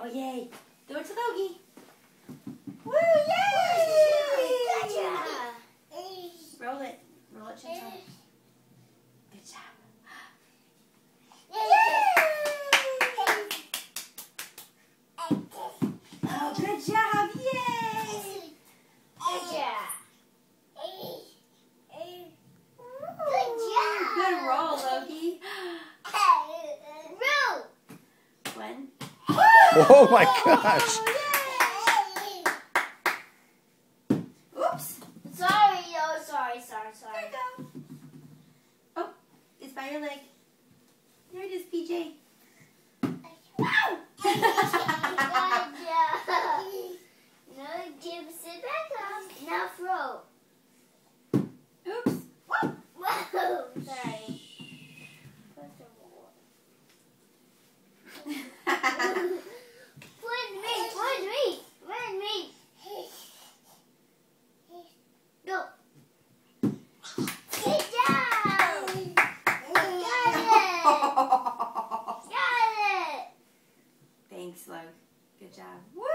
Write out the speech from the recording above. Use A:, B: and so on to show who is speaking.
A: Oh, yay. Throw it to Logie. Woo, yay!
B: Gotcha!
A: Roll it. Roll it, Chantal. Good job. Oh, good job. Yay! Good roll, Logie. One.
C: Oh my gosh!
A: Oops.
B: Sorry.
A: There you go. Oh, it's by your leg. There it is, PJ.
B: No, Jim, sit back up. Now throw.
A: Oops. Whoa.
B: Whoa, sorry. First of all. Point me. Go. Good job. Got it.
A: Thanks, Lug. Good job. Woo!